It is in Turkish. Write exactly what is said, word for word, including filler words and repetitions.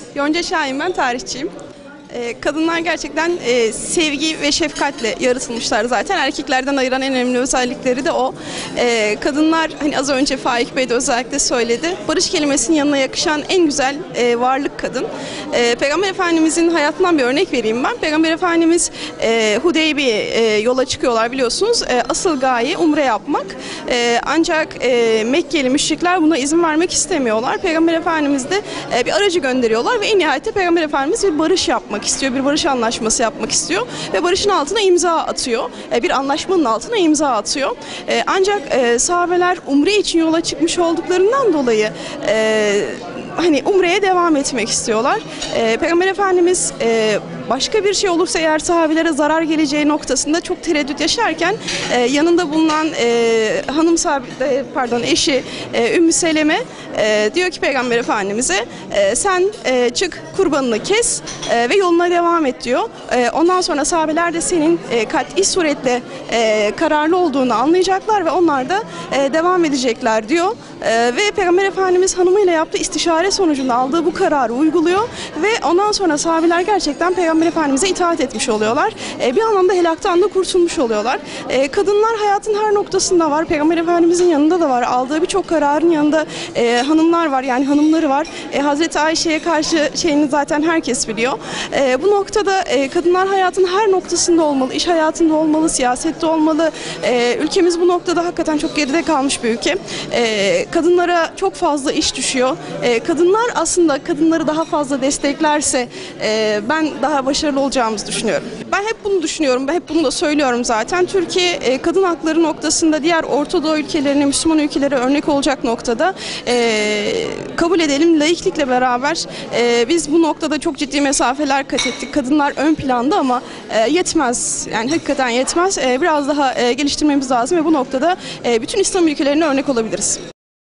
Yonca Şahin, ben tarihçiyim. Ee, Kadınlar gerçekten e, sevgi ve şefkatle yaratılmışlar zaten. Erkeklerden ayıran en önemli özellikleri de o. Ee, kadınlar, hani az önce Faik Bey de özellikle söyledi, barış kelimesinin yanına yakışan en güzel e, varlık kadın. E, Peygamber Efendimizin hayatından bir örnek vereyim ben. Peygamber Efendimiz e, Hudeybiye e, yola çıkıyorlar biliyorsunuz. E, asıl gaye umre yapmak. E, ancak e, Mekkeli müşrikler buna izin vermek istemiyorlar. Peygamber Efendimiz de e, bir aracı gönderiyorlar ve en nihayetinde Peygamber Efendimiz bir barış yapmak istiyor, bir barış anlaşması yapmak istiyor ve barışın altına imza atıyor. Bir anlaşmanın altına imza atıyor. Ancak sahabeler umre için yola çıkmış olduklarından dolayı hani umreye devam etmek istiyorlar. Peygamber Efendimiz başka bir şey olursa eğer sahabelere zarar geleceği noktasında çok tereddüt yaşarken yanında bulunan hanım sahabe, pardon eşi Ümmü Seleme diyor ki Peygamber Efendimiz'e sen çık kurbanını kes ve yoluna devam et diyor. Ondan sonra sahabeler de senin kat'i suretle kararlı olduğunu anlayacaklar ve onlar da devam edecekler diyor. Ve Peygamber Efendimiz hanımıyla yaptığı istişare sonucunda aldığı bu kararı uyguluyor ve ondan sonra sahabeler gerçekten Peygamber Efendimiz'e itaat etmiş oluyorlar. Bir anlamda helaktan da kurtulmuş oluyorlar. Kadınlar hayatın her noktasında var. Peygamber Efendimiz'in yanında da var. Aldığı birçok kararın yanında hanımlar var, yani hanımları var. Hazreti Ayşe'ye karşı şeyini zaten herkes biliyor. Bu noktada kadınlar hayatın her noktasında olmalı. İş hayatında olmalı, siyasette olmalı. Ülkemiz bu noktada hakikaten çok geride kalmış bir ülke. Kadınlara çok fazla iş düşüyor. Kadınlar aslında kadınları daha fazla desteklerse ben daha başarılı olacağımızı düşünüyorum. Ben hep bunu düşünüyorum, ben hep bunu da söylüyorum zaten. Türkiye kadın hakları noktasında diğer Orta Doğu ülkelerine, Müslüman ülkelere örnek olacak noktada. Kabul edelim, laiklikle beraber biz bu noktada çok ciddi mesafeler kat ettik. Kadınlar ön planda ama yetmez, yani hakikaten yetmez. Biraz daha geliştirmemiz lazım ve bu noktada bütün İslam ülkelerine örnek olabiliriz.